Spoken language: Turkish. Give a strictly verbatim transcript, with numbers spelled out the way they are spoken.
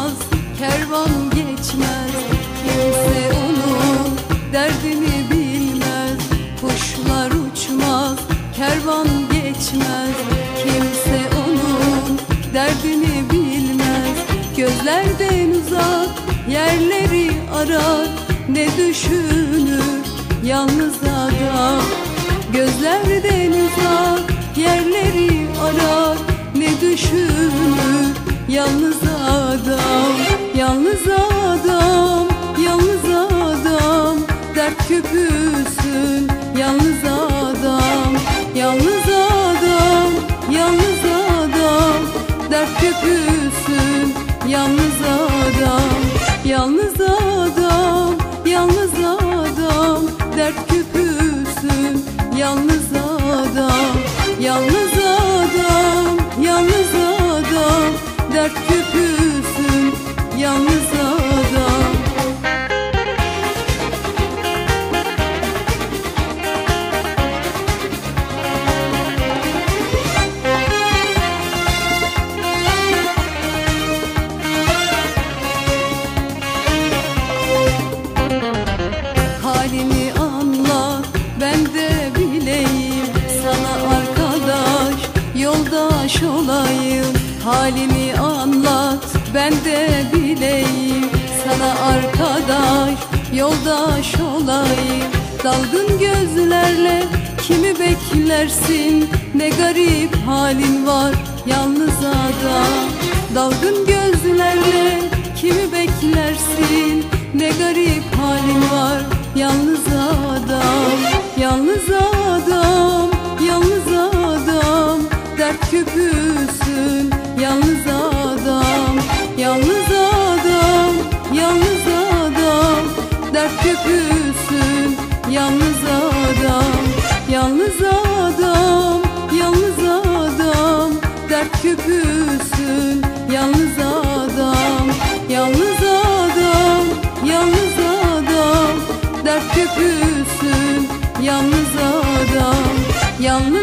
olmaz, kervan geçmez. Kimse onun derdini bilmez. Kuşlar uçmaz, kervan geçmez. Kimse onun derdini bilmez. Gözlerden uzak yerleri arar, ne düşünür yalnız adam. Gözlerden uzak yerleri arar, ne düşünür yalnız adam. Yalnız adam, yalnız adam, dert küpüsün yalnız adam. Yalnız adam, yalnız adam, dert küpüsün yalnız adam. Yalnız adam, yalnız adam, dert küpüsün yalnız adam. Yalnız adam, yalnız adam, dert küpüsün yalnız adam. Halini anlat, ben de bileyim, sana arkadaş, yoldaş olayım. Halini anlat, ben de bileyim, sana arkadaş, yoldaş olayım. Dalgın gözlerle kimi beklersin, ne garip halin var yalnız adam. Dalgın gözlerle kimi beklersin, ne garip halin var yalnız adam. Yalnız adam, yalnız adam, dert küpüsün yalnız adam. Yalnız adam, yalnız adam, dert küpüsün yalnız adam. Yalnız adam, yalnız adam, dert küpüsün yalnız adam. Yalnız adam, yalnız adam, dert küpüsün yalnız adam. Yalnız